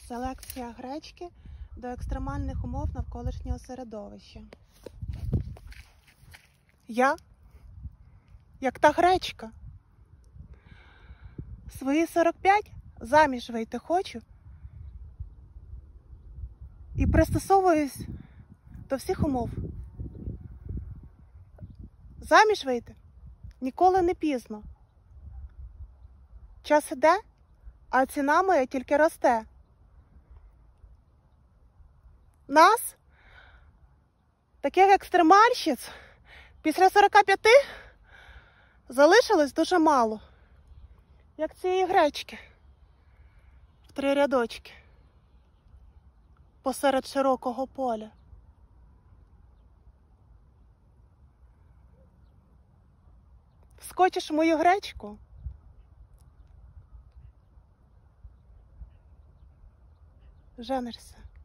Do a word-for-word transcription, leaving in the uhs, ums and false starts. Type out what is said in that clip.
Селекція гречки до екстремальних умов навколишнього середовища. Я, як та гречка, свої сорок п'ять заміж вийти хочу і пристосовуюсь до всіх умов. Заміж вийти ніколи не пізно. Час іде, а ціна моя тільки росте. Нас, таких екстремальщиць, після сорока п'яти залишилось дуже мало. Як цієї гречки в три рядочки посеред широкого поля. Вскочиш в мою гречку, женишся.